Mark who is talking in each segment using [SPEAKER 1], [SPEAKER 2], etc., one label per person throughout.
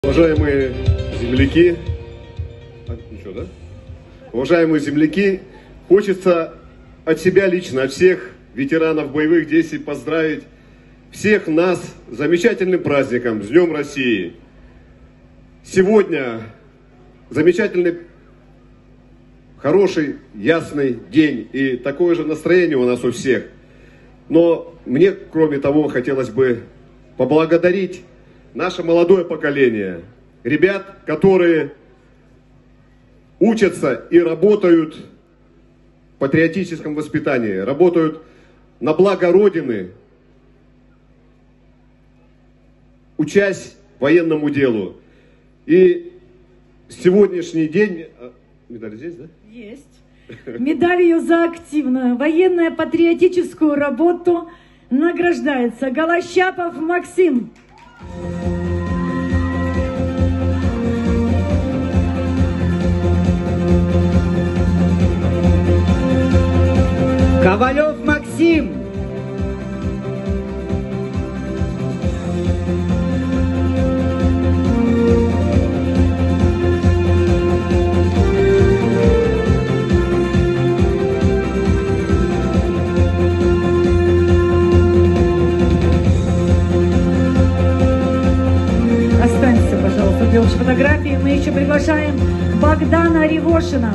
[SPEAKER 1] Уважаемые земляки, уважаемые земляки, хочется от себя лично, от всех ветеранов боевых действий поздравить всех нас с замечательным праздником, с Днем России. Сегодня замечательный, хороший, ясный день, и такое же настроение у нас у всех. Но мне, кроме того, хотелось бы поблагодарить наше молодое поколение, ребят, которые учатся и работают в патриотическом воспитании, работают на благо Родины, учась военному делу. И сегодняшний день... Медаль здесь, да?
[SPEAKER 2] Есть. Медалью за активную военно-патриотическую работу награждается Голощапов Максим.
[SPEAKER 3] Ковалев Максим.
[SPEAKER 2] Останься, пожалуйста, для общей фотографии. Мы еще приглашаем Богдана Ревошина.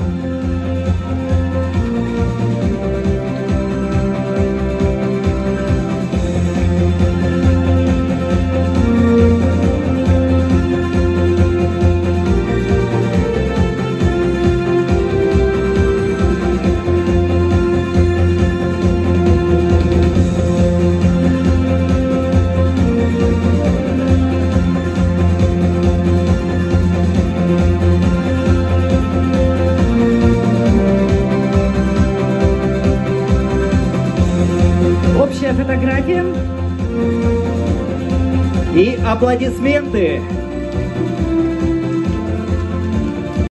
[SPEAKER 2] Общая фотография.
[SPEAKER 3] И аплодисменты.